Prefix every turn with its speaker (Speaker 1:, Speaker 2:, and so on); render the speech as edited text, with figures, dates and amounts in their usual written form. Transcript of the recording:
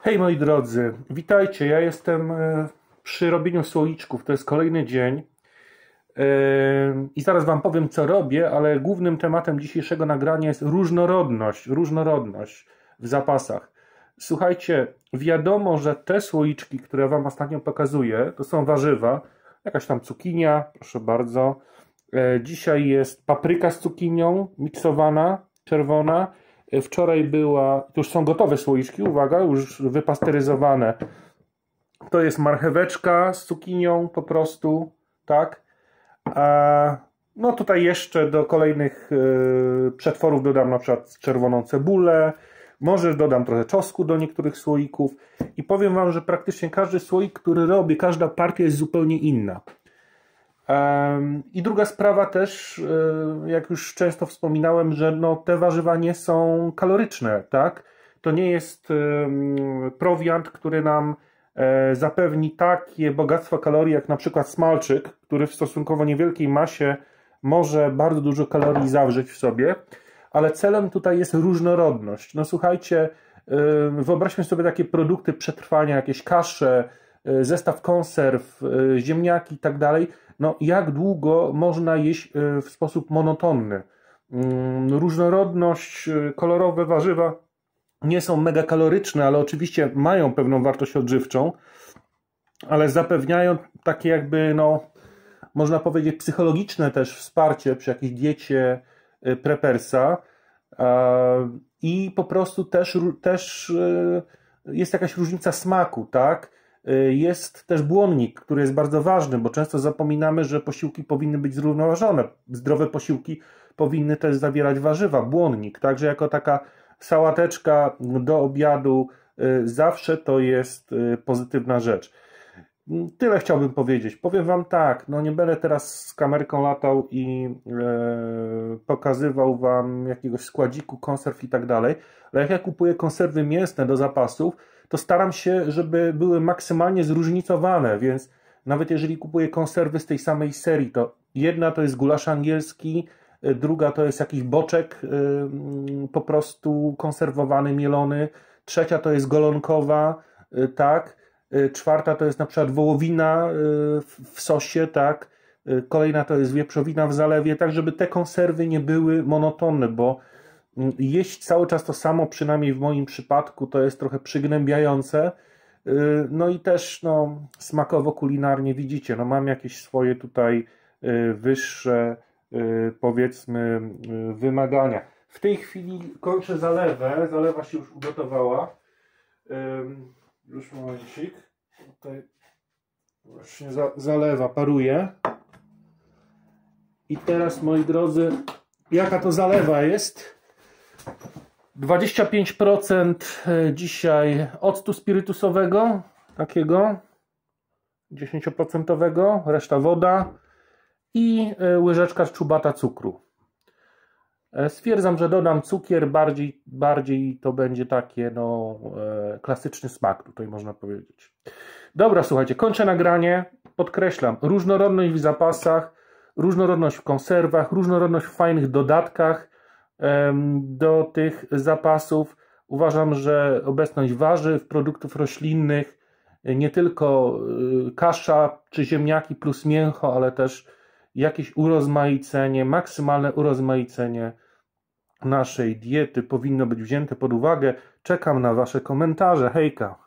Speaker 1: Hej moi drodzy, witajcie, ja jestem przy robieniu słoiczków, to jest kolejny dzień i zaraz wam powiem co robię, ale głównym tematem dzisiejszego nagrania jest różnorodność w zapasach. Słuchajcie, wiadomo, że te słoiczki, które wam ostatnio pokazuję, to są warzywa, jakaś tam cukinia, proszę bardzo. Dzisiaj jest papryka z cukinią, miksowana, czerwona. Wczoraj była, to już są gotowe słoiczki, uwaga, już wypasteryzowane. To jest marcheweczka z cukinią po prostu, tak. No tutaj jeszcze do kolejnych przetworów dodam na przykład czerwoną cebulę, może dodam trochę czosnku do niektórych słoików i powiem wam, że praktycznie każdy słoik, który robię, każda partia jest zupełnie inna. I druga sprawa też, jak już często wspominałem, że no, te warzywa nie są kaloryczne, tak? To nie jest prowiant, który nam zapewni takie bogactwo kalorii, jak na przykład smalczyk, który w stosunkowo niewielkiej masie może bardzo dużo kalorii zawrzeć w sobie, ale celem tutaj jest różnorodność. No słuchajcie, wyobraźmy sobie takie produkty przetrwania, jakieś kasze, zestaw konserw, ziemniaki i tak dalej. No, jak długo można jeść w sposób monotonny? Różnorodność, kolorowe warzywa nie są mega kaloryczne, ale oczywiście mają pewną wartość odżywczą, ale zapewniają takie jakby, no, można powiedzieć, psychologiczne też wsparcie przy jakiejś diecie prepersa i po prostu też jest jakaś różnica smaku, tak? Jest też błonnik, który jest bardzo ważny, bo często zapominamy, że posiłki powinny być zrównoważone. Zdrowe posiłki powinny też zawierać warzywa, błonnik. Także jako taka sałateczka do obiadu zawsze to jest pozytywna rzecz. Tyle chciałbym powiedzieć. Powiem wam tak, no nie będę teraz z kamerką latał i pokazywał wam jakiegoś składziku, konserw i tak dalej, ale jak ja kupuję konserwy mięsne do zapasów, to staram się, żeby były maksymalnie zróżnicowane, więc nawet jeżeli kupuję konserwy z tej samej serii, to jedna to jest gulasz angielski, druga to jest jakiś boczek po prostu konserwowany, mielony, trzecia to jest golonkowa, tak, czwarta to jest na przykład wołowina w sosie, tak, kolejna to jest wieprzowina w zalewie, tak żeby te konserwy nie były monotonne, bo jeść cały czas to samo, przynajmniej w moim przypadku, to jest trochę przygnębiające. No i też no, smakowo, kulinarnie widzicie, no mam jakieś swoje tutaj wyższe, powiedzmy, wymagania. W tej chwili kończę zalewę, zalewa się już ugotowała. Już momencik. Tutaj właśnie zalewa paruje. I teraz, moi drodzy, jaka to zalewa jest? 25% dzisiaj octu spirytusowego, takiego 10%, reszta woda i łyżeczka czubata cukru. Stwierdzam, że dodam cukier, bardziej to będzie takie no, klasyczny smak, tutaj można powiedzieć. Dobra, słuchajcie, kończę nagranie, podkreślam, różnorodność w zapasach, różnorodność w konserwach, różnorodność w fajnych dodatkach do tych zapasów. Uważam, że obecność warzyw, produktów roślinnych, nie tylko kasza czy ziemniaki plus mięcho, ale też jakieś urozmaicenie, maksymalne urozmaicenie naszej diety powinno być wzięte pod uwagę. Czekam na wasze komentarze. Hejka!